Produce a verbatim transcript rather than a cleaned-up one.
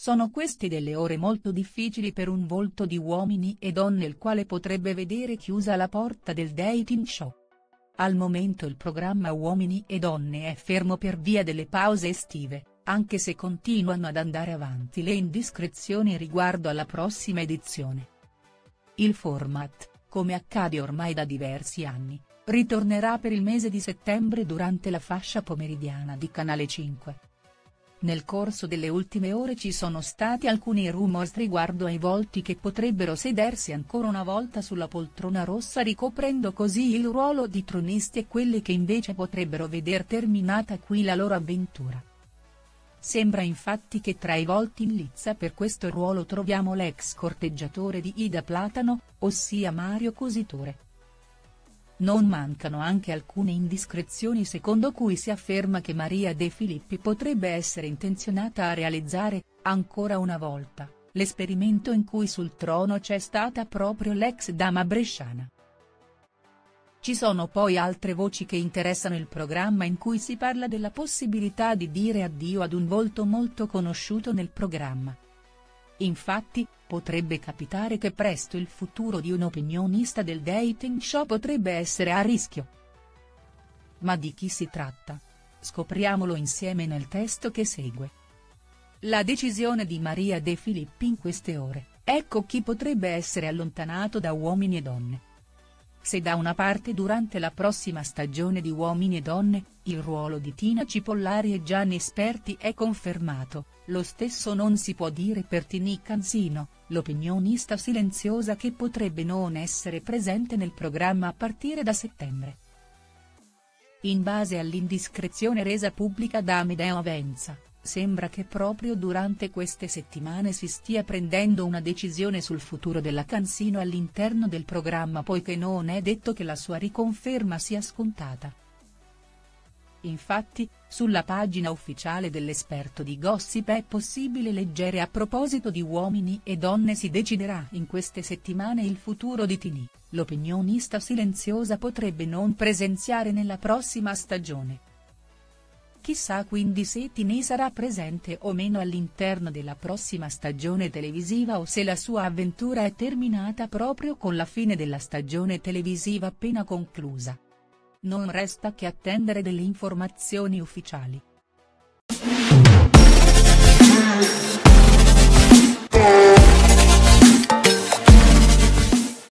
Sono queste delle ore molto difficili per un volto di Uomini e Donne il quale potrebbe vedere chiusa la porta del dating show. Al momento il programma Uomini e Donne è fermo per via delle pause estive, anche se continuano ad andare avanti le indiscrezioni riguardo alla prossima edizione. Il format, come accade ormai da diversi anni, ritornerà per il mese di settembre durante la fascia pomeridiana di Canale cinque. Nel corso delle ultime ore ci sono stati alcuni rumors riguardo ai volti che potrebbero sedersi ancora una volta sulla poltrona rossa ricoprendo così il ruolo di tronisti e quelli che invece potrebbero veder terminata qui la loro avventura. Sembra infatti che tra i volti in lizza per questo ruolo troviamo l'ex corteggiatore di Ida Platano, ossia Mario Cositore. Non mancano anche alcune indiscrezioni secondo cui si afferma che Maria De Filippi potrebbe essere intenzionata a realizzare, ancora una volta, l'esperimento in cui sul trono c'è stata proprio l'ex dama bresciana. Ci sono poi altre voci che interessano il programma in cui si parla della possibilità di dire addio ad un volto molto conosciuto nel programma. Infatti, potrebbe capitare che presto il futuro di un opinionista del dating show potrebbe essere a rischio. Ma di chi si tratta? Scopriamolo insieme nel testo che segue. La decisione di Maria De Filippi in queste ore, ecco chi potrebbe essere allontanato da Uomini e Donne. Se da una parte durante la prossima stagione di Uomini e Donne, il ruolo di Tina Cipollari e Gianni Esperti è confermato, lo stesso non si può dire per Tini Canzino, l'opinionista silenziosa che potrebbe non essere presente nel programma a partire da settembre. In base all'indiscrezione resa pubblica da Amedeo Avenza, sembra che proprio durante queste settimane si stia prendendo una decisione sul futuro della Canzino all'interno del programma poiché non è detto che la sua riconferma sia scontata. Infatti, sulla pagina ufficiale dell'esperto di Gossip è possibile leggere a proposito di Uomini e Donne si deciderà in queste settimane il futuro di Tini, l'opinionista silenziosa potrebbe non presenziare nella prossima stagione. Chissà quindi se Tini sarà presente o meno all'interno della prossima stagione televisiva o se la sua avventura è terminata proprio con la fine della stagione televisiva appena conclusa. Non resta che attendere delle informazioni ufficiali.